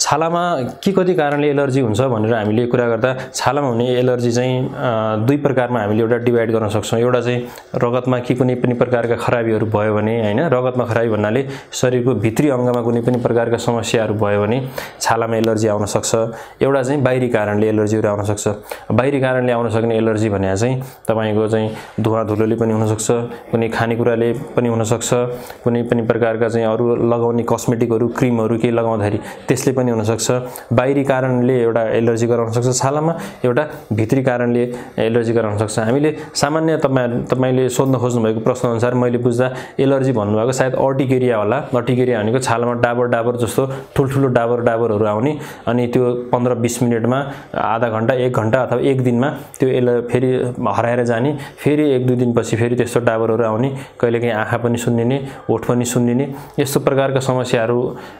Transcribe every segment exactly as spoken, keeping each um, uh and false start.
छालामा के कति कारणले एलर्जी हुन्छ भनेर हामीले कुरा गर्दा छालामा हुने एलर्जी चाहिँ दुई प्रकारमा हामीले एउटा डिभाइड गर्न सक्छौं। एउटा चाहिँ रगतमा के कुनै पनि प्रकारका खराबीहरू भयो भने हैन, रगतमा खराबी भन्नाले शरीरको भित्री अङ्गमा कुनै पनि प्रकारका समस्याहरू भयो भने छालामा एलर्जी आउन सक्छ। एउटा चाहिँ बाहिरी कारणले एलर्जीहरू आउन सक्छ। बाहिरी कारणले आउन सक्ने एलर्जी भने चाहिँ तपाईको चाहिँ धुवा धुलोले पनि हुन सक्छ, कुनै खानेकुराले पनि हुन सक्छ, कुनै पनि प्रकारका चाहिँ अरु लगाउने कस्मेटिकहरू क्रिमहरू के लगाउँदाखेरि त्यसले पनि हुन सक्छ। बाहिरी कारणले एउटा एलर्जी गराउन सक्छ छालामा, एउटा भित्री कारणले एलर्जी गराउन सक्छ। हामीले सामान्य तपाई तपाईले सोध्न खोज्नु भएको प्रश्न अनुसार मैले बुझ्दा एलर्जी भन्नुभएको सायद अर्टिकेरिया होला। अर्टिकेरिया भनेको छालामा डाबर डाबर जस्तो ठुलठुलो डाबर डाबरहरू आउने अनि त्यो पन्ध्र बीस मिनेटमा आधा घण्टा एक घण्टा अथवा एक दिनमा त्यो एल फेरि हराएर जाने, फेरि एक दुई दिनपछि फेरि त्यस्तो डाबरहरू आउने, कहिलेकाहीँ आँखा पनि सुन्निने, ओठ पनि सुन्निने, यस्तो प्रकारका समस्याहरू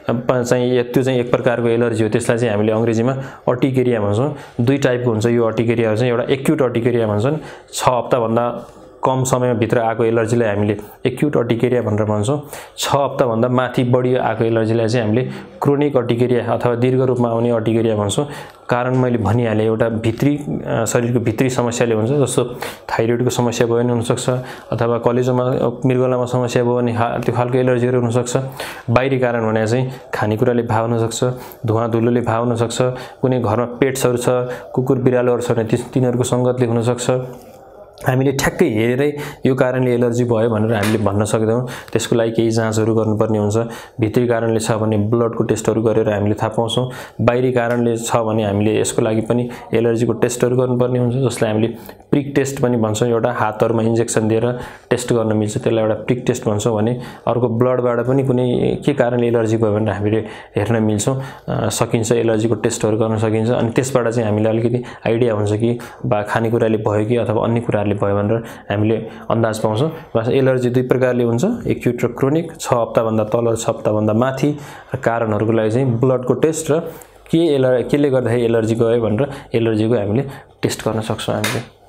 चाहिँ त्यो चाहिँ एक प्रकारको एलर्जी हो। त्यसलाई चाहिँ हामीले अंग्रेजीमा अर्टिकेरिया भन्छौं। दुई टाइपको हुन्छ यो अर्टिकेरिया चाहिँ, एउटा एक्युट अर्टिकेरिया भन्छन्, छ हप्ता भन्दा कम समयभित्र आएको एलर्जीलाई हामीले एक्युट अर्टिकेरिया भनेर भन्छौं। छ हप्ता भन्दा माथि बढी आएको एलर्जीलाई चाहिँ हामीले क्रोनिक अर्टिकेरिया अथवा दीर्घ रूपमा आउने अर्टिकेरिया भन्छौं। कारण मैले भनिहाले, एउटा भित्री शरीरको भित्री समस्याले हुन्छ, जस्तो थाइरोइडको समस्या भयो भने हुन सक्छ, अथवा कलेजोमा मृगौलामा समस्या भयो भने त्यो खालको एलर्जीहरू हुन सक्छ। बाहिरी कारण भने चाहिँ खानेकुराले घाउ हुन सक्छ, धुवा धुलोले घाउ हुन सक्छ, कुनै घरमा पेट्सहरू छ, कुकुर बिरालोहरू छ भने तिनीहरूको संगतले हुन सक्छ। हामीले ठ्याक्कै हेरेरै यो कारणले एलर्जी भयो भनेर हामीले भन्न सक्दैनौं। त्यसको लागि केही जाँचहरू गर्नुपर्ने हुन्छ। भित्री कारणले छ भने ब्लडको टेस्टहरू गरेर हामीले थाहा पाउँछौं। बाहिरी कारणले छ भने हामीले यसको लागि पनि एलर्जीको टेस्टहरू गर्नुपर्ने हुन्छ, जसलाई हामीले प्रिक टेस्ट पनि भन्छौं। एउटा हातहरुमा इन्जेक्सन दिएर टेस्ट गर्न मिल्छ, त्यसलाई एउटा प्रिक टेस्ट भन्छौं। भने अर्को ब्लडबाट पनि कुनै के कारणले एलर्जी भयो भनेर हामीले हेर्न मिल्छौं, सकिन्छ, एलर्जीको टेस्टहरू गर्न सकिन्छ। अनि त्यसबाट चाहिँ हामीलाई अलिकति आइडिया हुन्छ कि बा खानेकुराले भयो कि अथवा अन्य कुराले भयो भनेर हामीले अन्दाज पाउँछौं। बस एलर्जी दुई प्रकारले हुन्छ, एक्युट र क्रोनिक। छ हप्ता भन्दा तल र छ हप्ता भन्दा माथि। कारणहरुको लागि चाहिँ ब्लडको टेस्ट र के एलर्जी केले गर्दाखेरि एलर्जी गयो भनेर एलर्जीको हामीले टेस्ट गर्न सक्छौं हामीले।